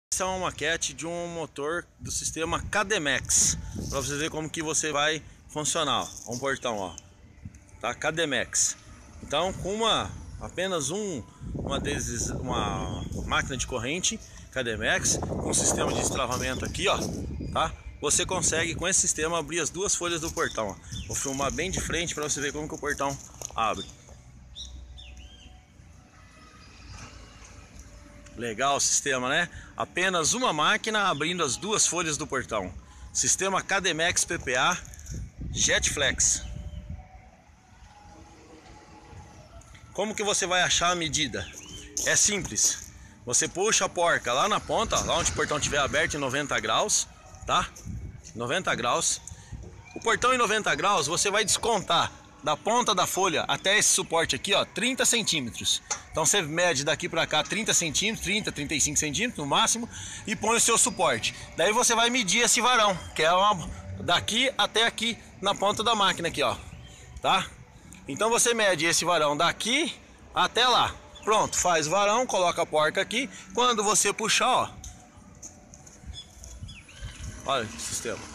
Essa é uma maquete de um motor do sistema KDMax, para você ver como que você vai funcionar. Um portão, ó, tá? KDMax. Então, com apenas uma máquina de corrente KDMax, com um sistema de destravamento aqui, ó, tá? Você consegue com esse sistema abrir as duas folhas do portão, ó. Vou filmar bem de frente para você ver como que o portão abre. Legal o sistema, né? Apenas uma máquina abrindo as duas folhas do portão. Sistema KDMax PPA Jetflex. Como que você vai achar a medida? É simples. Você puxa a porca lá na ponta, lá onde o portão estiver aberto em 90 graus, tá? 90 graus. O portão em 90 graus você vai descontar da ponta da folha até esse suporte aqui, ó, 30 centímetros. Então você mede daqui para cá 30 centímetros, 30, 35 centímetros no máximo, e põe o seu suporte. Daí você vai medir esse varão, que é daqui até aqui na ponta da máquina aqui, ó, tá? Então você mede esse varão daqui até lá. Pronto, faz o varão, coloca a porca aqui. Quando você puxar, ó, olha o sistema.